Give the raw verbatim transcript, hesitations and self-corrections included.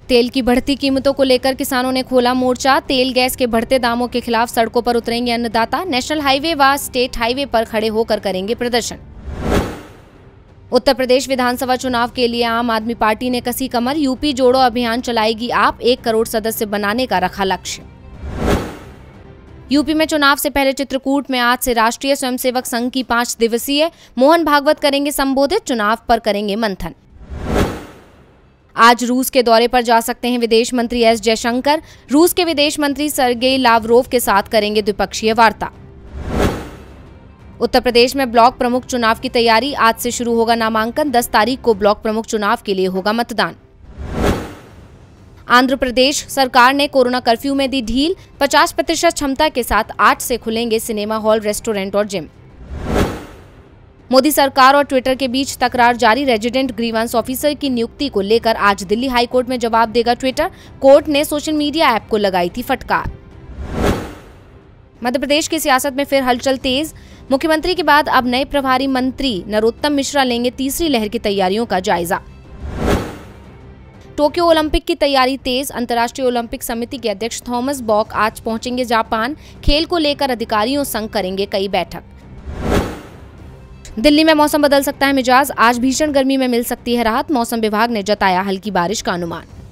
तेल की बढ़ती कीमतों को लेकर किसानों ने खोला मोर्चा। तेल गैस के बढ़ते दामों के खिलाफ सड़कों पर उतरेंगे अन्नदाता। नेशनल हाईवे व स्टेट हाईवे पर खड़े होकर करेंगे प्रदर्शन। उत्तर प्रदेश विधानसभा चुनाव के लिए आम आदमी पार्टी ने कसी कमर। यूपी जोड़ो अभियान चलाएगी आप। एक करोड़ सदस्य बनाने का रखा लक्ष्य। यूपी में चुनाव से पहले चित्रकूट में आज से राष्ट्रीय स्वयंसेवक संघ की पांच दिवसीय मोहन भागवत करेंगे संबोधित। चुनाव पर करेंगे मंथन। आज रूस के दौरे पर जा सकते हैं विदेश मंत्री एस जयशंकर। रूस के विदेश मंत्री सर्गेई लावरोव के साथ करेंगे द्विपक्षीय वार्ता। उत्तर प्रदेश में ब्लॉक प्रमुख चुनाव की तैयारी। आज से शुरू होगा नामांकन। दस तारीख को ब्लॉक प्रमुख चुनाव के लिए होगा मतदान। आंध्र प्रदेश सरकार ने कोरोना कर्फ्यू में दी ढील। पचास प्रतिशत क्षमता के साथ आठ से खुलेंगे सिनेमा हॉल, रेस्टोरेंट और जिम। मोदी सरकार और ट्विटर के बीच तकरार जारी। रेजिडेंट ग्रीवेंस ऑफिसर की नियुक्ति को लेकर आज दिल्ली हाईकोर्ट में जवाब देगा ट्विटर। कोर्ट ने सोशल मीडिया ऐप को लगाई थी फटकार। मध्य प्रदेश की सियासत में फिर हलचल तेज। मुख्यमंत्री के बाद अब नए प्रभारी मंत्री नरोत्तम मिश्रा लेंगे तीसरी लहर की तैयारियों का जायजा। टोक्यो ओलंपिक की तैयारी तेज। अंतर्राष्ट्रीय ओलंपिक समिति के अध्यक्ष थॉमस बॉक आज पहुंचेंगे जापान। खेल को लेकर अधिकारियों संग करेंगे कई बैठक। दिल्ली में मौसम बदल सकता है मिजाज। आज भीषण गर्मी में मिल सकती है राहत। मौसम विभाग ने जताया हल्की बारिश का अनुमान।